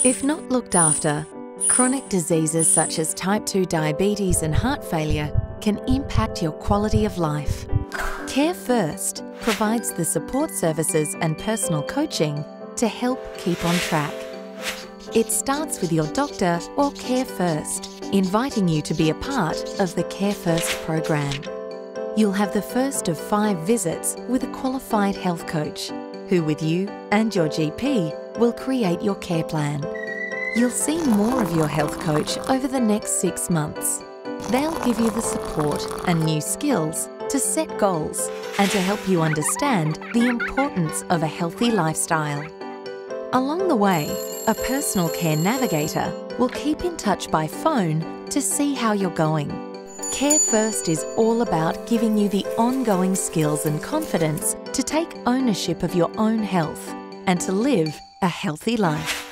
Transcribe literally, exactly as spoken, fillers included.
If not looked after, chronic diseases such as type two diabetes and heart failure can impact your quality of life. Care First provides the support services and personal coaching to help keep on track. It starts with your doctor or Care First, inviting you to be a part of the Care First program. You'll have the first of five visits with a qualified health coach, who with you and your G P will create your care plan. You'll see more of your health coach over the next six months. They'll give you the support and new skills to set goals and to help you understand the importance of a healthy lifestyle. Along the way, a personal care navigator will keep in touch by phone to see how you're going. Care First is all about giving you the ongoing skills and confidence to take ownership of your own health and to live a healthy life.